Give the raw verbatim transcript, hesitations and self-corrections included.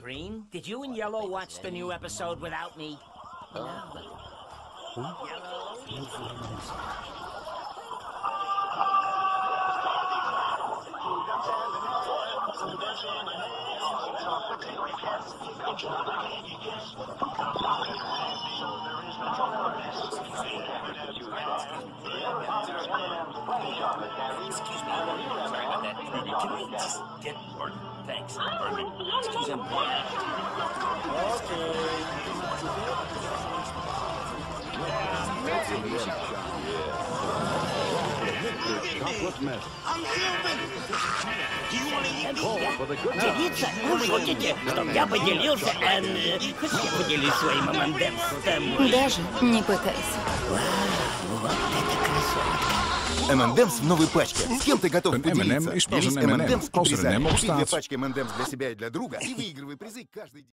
Green, did you and Yellow watch the new episode without me? You know, Excuse me. Sorry about that. Can we just get... Or, thanks. Pardon me. Excuse him. I'm human. Do you want to eat me? Делиться? Вы хотите, чтобы я поделился? Эм, хоть я поделюсь своим эмэндэмсом? Даже не пытайся. Вот это красотка. эм энд эмс в новой пачке. С кем ты готов Een поделиться? M and M is pas Делись een M and M эм энд эмс и als er een призами. M op Купи две staat. пачки эм энд эмс для себя и для друга и выигрывай призы каждый день.